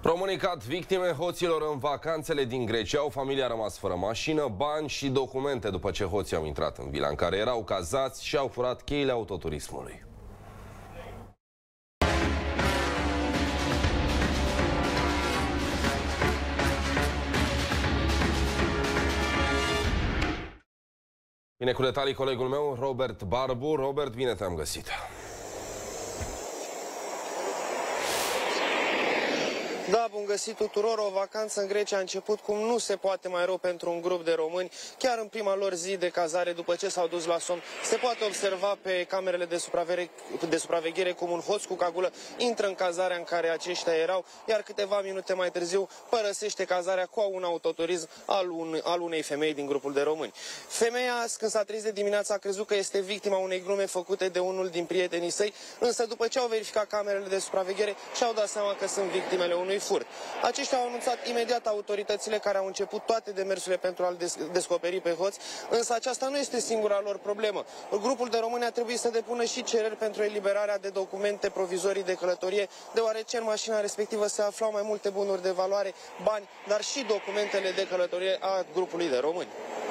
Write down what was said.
Românii cad victime hoților în vacanțele din Grecia. O familie a rămas fără mașină, bani și documente după ce hoții au intrat în vila în care erau cazați și au furat cheile autoturismului. Bine, cu detalii colegul meu, Robert Barbu. Robert, bine te-am găsit. Da, bun găsit tuturor. O vacanță în Grecia a început cum nu se poate mai rău pentru un grup de români. Chiar în prima lor zi de cazare, după ce s-au dus la somn, se poate observa pe camerele de supraveghere cum un hoț cu cagulă intră în cazarea în care aceștia erau, iar câteva minute mai târziu părăsește cazarea cu un autoturism al unei femei din grupul de români. Femeia, când s-a trezit de dimineață, a crezut că este victima unei glume făcute de unul din prietenii săi, însă după ce au verificat camerele de supraveghere și-au dat seama că sunt victimele unui furt. Aceștia au anunțat imediat autoritățile, care au început toate demersurile pentru a-l descoperi pe hoț, însă aceasta nu este singura lor problemă. Grupul de români a trebuit să depună și cereri pentru eliberarea de documente provizorii de călătorie, deoarece în mașina respectivă se aflau mai multe bunuri de valoare, bani, dar și documentele de călătorie a grupului de români.